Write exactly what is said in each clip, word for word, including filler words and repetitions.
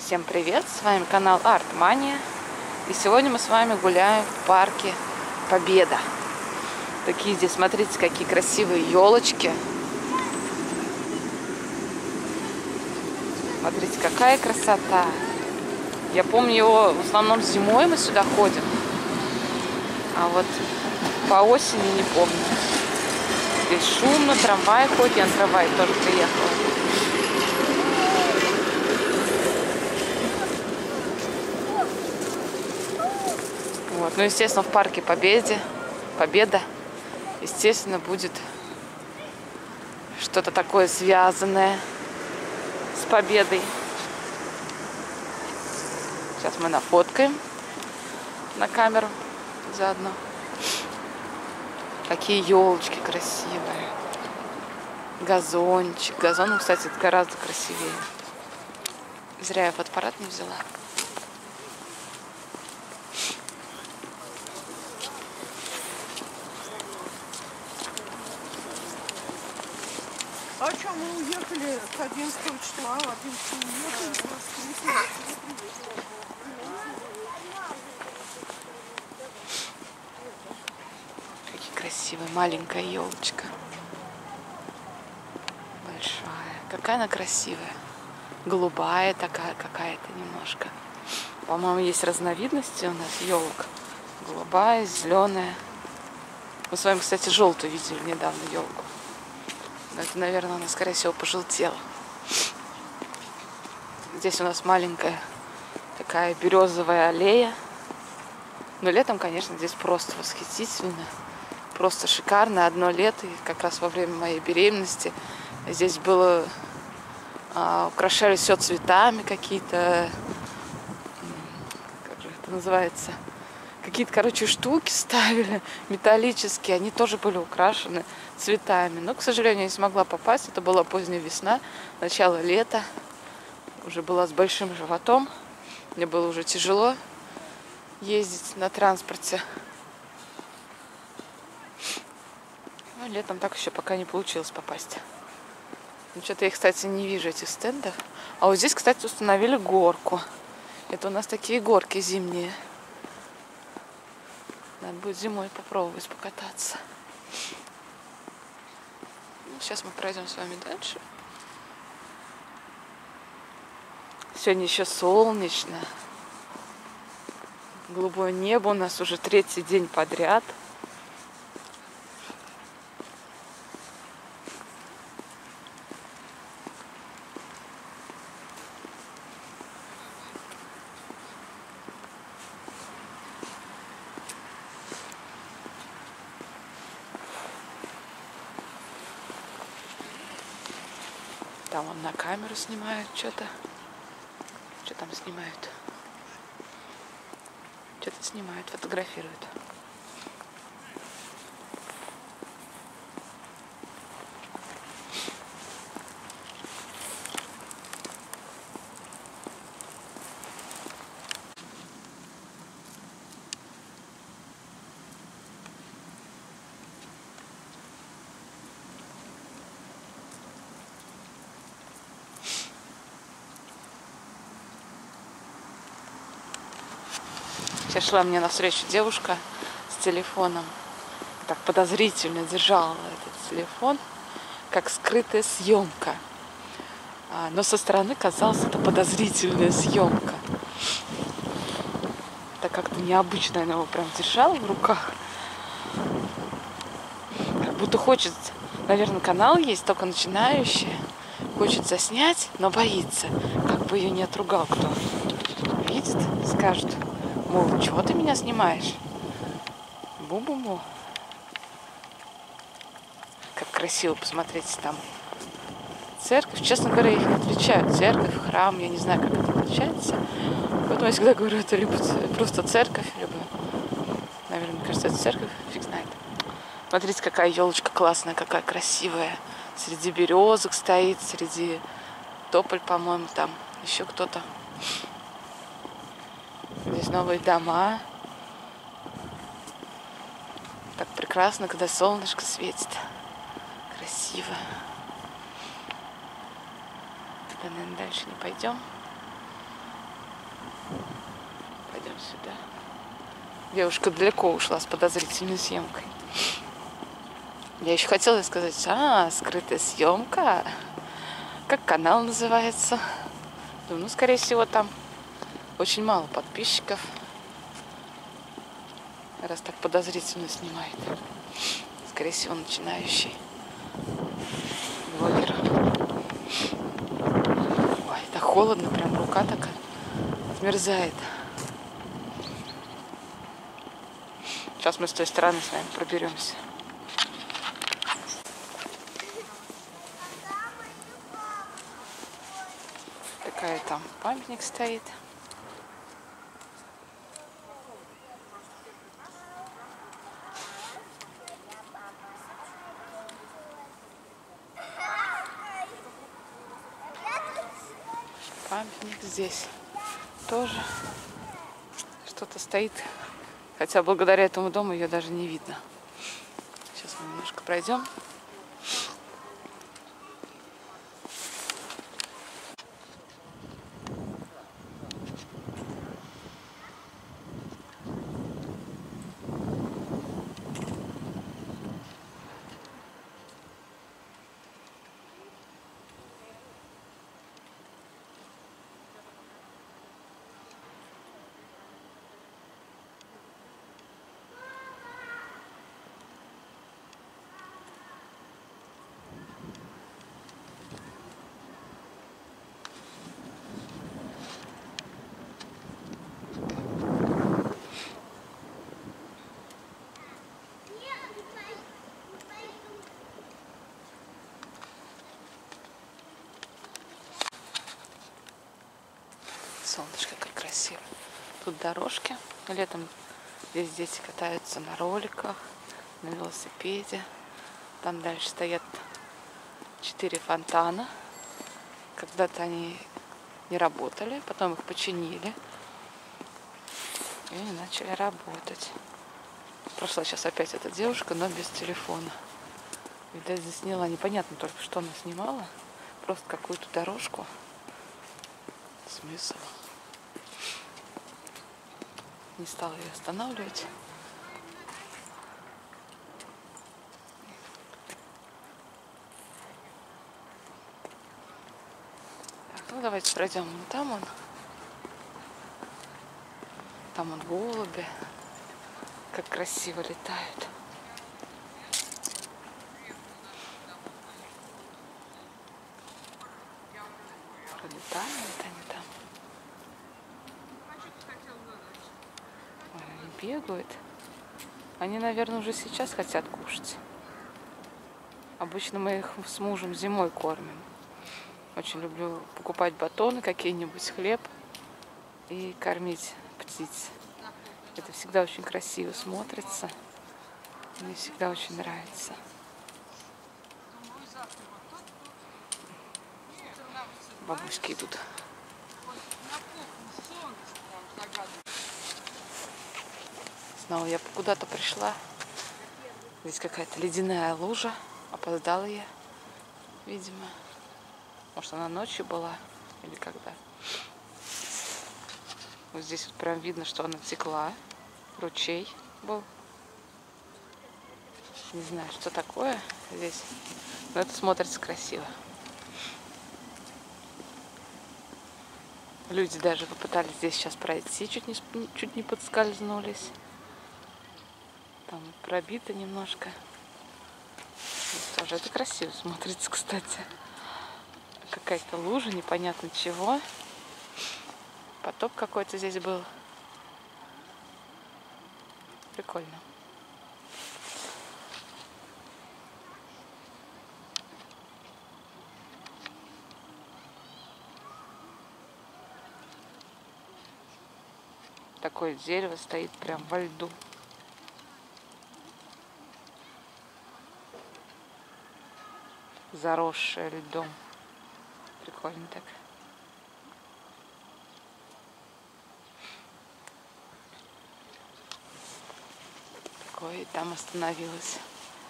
Всем привет! С вами канал Артмания. И сегодня мы с вами гуляем в парке Победа. Такие здесь, смотрите, какие красивые елочки. Смотрите, какая красота. Я помню его, в основном зимой мы сюда ходим. А вот по осени не помню. Здесь шумно, трамвай ходит. Я на трамвае тоже приехала. Вот. Ну, естественно, в парке Победе, Победа, естественно, будет что-то такое связанное с победой. Сейчас мы нафоткаем на камеру заодно. Какие елочки красивые. Газончик. Газон, кстати, это гораздо красивее. Зря я фотоаппарат не взяла. А что, мы уехали с одиннадцатого числа, а одиннадцатого уехали. Какие красивые, маленькая елочка. Большая. Какая она красивая. Голубая такая какая-то немножко. По-моему, есть разновидности у нас елок. Голубая, зеленая. Мы с вами, кстати, желтую видели недавно елку. Но это, наверное, она, скорее всего, пожелтела. Здесь у нас маленькая такая березовая аллея. Но летом, конечно, здесь просто восхитительно. Просто шикарно. Одно лето, и как раз во время моей беременности здесь было... А, украшали все цветами какие-то... Как же это называется? Какие-то, короче, штуки ставили металлические. Они тоже были украшены цветами. Но, к сожалению, я не смогла попасть. Это была поздняя весна, начало лета. Уже была с большим животом. Мне было уже тяжело ездить на транспорте. Ну, летом так еще пока не получилось попасть. Ну, что-то я, кстати, не вижу этих стендов. А вот здесь, кстати, установили горку. Это у нас такие горки зимние. Надо будет зимой попробовать покататься. Ну, сейчас мы пройдем с вами дальше. Сегодня еще солнечно. Голубое небо у нас уже третий день подряд. Там он на камеру снимает что-то. Что там снимают? Что-то снимают, фотографируют. Сейчас шла мне навстречу девушка с телефоном. Так подозрительно держала этот телефон, как скрытая съемка. А, но со стороны казалось, это подозрительная съемка. Так как-то необычно она его прям держала в руках. Как будто хочет, наверное, канал есть, только начинающий. Хочет заснять, но боится, как бы ее не отругал кто. Видит, скажет: мол, чего ты меня снимаешь? Бу-бу-бу. Как красиво, посмотрите, там церковь. Честно говоря, их не отличают. Церковь, храм, я не знаю, как это отличается. Поэтому я всегда говорю, это либо просто церковь, либо, наверное, мне кажется, это церковь, фиг знает. Смотрите, какая елочка классная, какая красивая. Среди березок стоит, среди тополь, по-моему, там еще кто-то. Здесь новые дома. Так прекрасно, когда солнышко светит. Красиво. Тогда, наверное, дальше не пойдем. Идем сюда. Девушка далеко ушла с подозрительной съемкой. Я еще хотела сказать, а, скрытая съемка. Как канал называется? Думаю, ну, скорее всего, там очень мало подписчиков. Раз так подозрительно снимает. Скорее всего, начинающий блогер. Ой, так холодно, прям рука такая отмерзает. Сейчас мы с той стороны с вами проберемся. Такая там памятник стоит. Памятник здесь тоже что-то стоит. Хотя благодаря этому дому ее даже не видно. Сейчас мы немножко пройдем. Солнышко, как красиво. Тут дорожки. Летом здесь дети катаются на роликах, на велосипеде. Там дальше стоят четыре фонтана. Когда-то они не работали, потом их починили и начали работать. Прошла сейчас опять эта девушка, но без телефона. Видать, засняла. Непонятно только, что она снимала. Просто какую-то дорожку. Смысл. Не стала ее останавливать. Так, ну давайте пройдем. Вон там он. Там он голуби. Как красиво летают. Пролетают они там. Ой, они бегают. Они, наверное, уже сейчас хотят кушать. Обычно мы их с мужем зимой кормим. Очень люблю покупать батоны какие-нибудь, хлеб и кормить птиц. Это всегда очень красиво смотрится. Мне всегда очень нравится. Бабушки идут. Снова я куда-то пришла. Здесь какая-то ледяная лужа. Опоздала я, видимо. Может, она ночью была или когда. Вот здесь вот прям видно, что она текла. Ручей был. Не знаю, что такое здесь. Но это смотрится красиво. Люди даже попытались здесь сейчас пройти, чуть не, чуть не подскользнулись. Там пробито немножко. Здесь тоже это красиво смотрится, кстати. Какая-то лужа, непонятно чего. Потоп какой-то здесь был. Прикольно. Такое дерево стоит прям во льду. Заросшее льдом. Прикольно так. Такое, и там остановилась.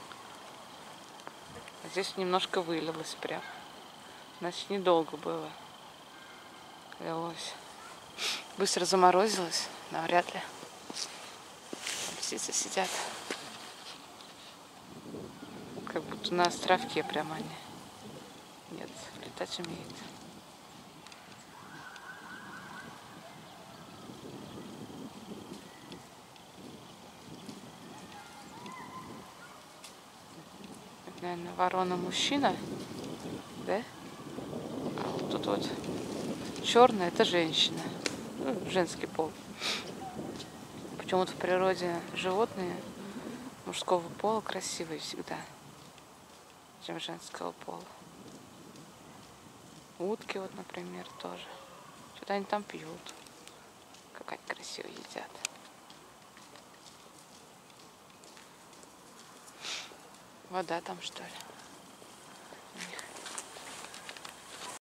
А здесь немножко вылилось прям. Значит, недолго было. Лилось. Быстро заморозилось. Навряд ли. Там птицы сидят. Как будто на островке прямо они. Нет, летать умеет. Это, наверное, ворона-мужчина, да? А вот тут вот черная — это женщина, ну, женский пол. Почему-то в природе животные мужского пола красивые всегда, чем женского пола. Утки вот, например, тоже. Что-то они там пьют. Как они красиво едят. Вода там, что ли?